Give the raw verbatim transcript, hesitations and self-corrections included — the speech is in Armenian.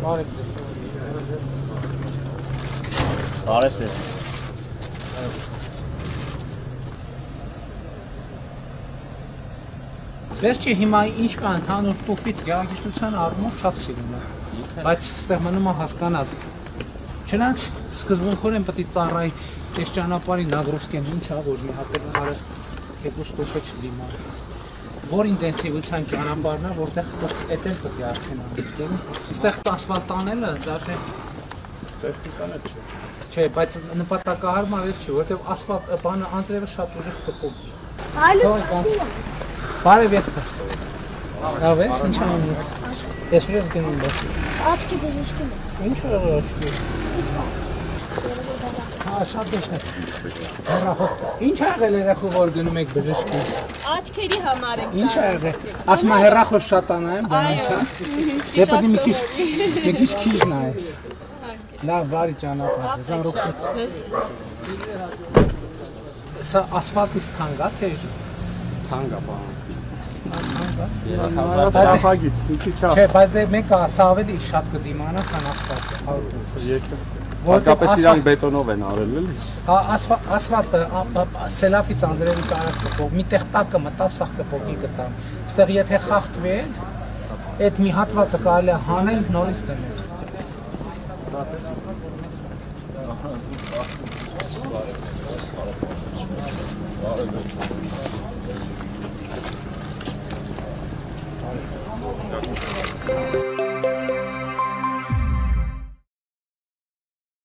Բարև ձեզ։ Վերջի հիմա ինչ կա ընդհանուր տուֆից գեղագիտության առումով շատ սիրում է, բայց ստեղ մնում է հասկանալ։ Չնայած սկզբունքորեն պետք է ծառայի այս ճանապարհի նագրոսկեն ինչ է, որ մի հատ կարը եկուս տուֆը չլիմա։ Որ ինտենսիվության ճանապարհն է, որտեղ էդ էլ պետք է արդեն անցնի։ Այստեղ ասֆալտ անելը դաժե տեխնիկան է չէ։ Չէ, բայց նպատակահարմար չի, որովհետև ասֆալտ բանը անձրևը շատ ուժեղ կփոփի։ Այլևս Բարև եղբայր։ Լավ ես, ինչ անում ես։ Ես ուր ես գնում ես։ Աչքի բժշկին։ Ինչ է աչքի։ Հա, շատ դժվար է։ Հեռախոս։ Ինչ ա եղել երախու որ գնում եք բժշկի։ Աչքերի համար եք։ Ինչ ա եղել։ Ասում է հեռախոս շատ անայեմ, բանից հա։ Դե պետք է մի քիչ, մի քիչ քիչ նայես։ Լավ, բարի ճանապարհ, զանրուխտ։ Սա ասֆալտից թանկ է, թե Թանկ է բան։ Նախագիծ, մի քիչ է։ Չէ, բայց դե մեկը սա ավելի շատ կդիմանա, քան ասֆալտը։ Եկեք։ Հատկապես իրանք բետոնով են արել, էլի։ Հա, ասֆալտը սելավից անձրևից արագ կփոփ, միտեղ տակը մտավ, սաղ կփոփի կտամ։ Այստեղ եթե խախտվի, այդ մի հատվածը կարելի է հանել, նորից դնել։ Ահա,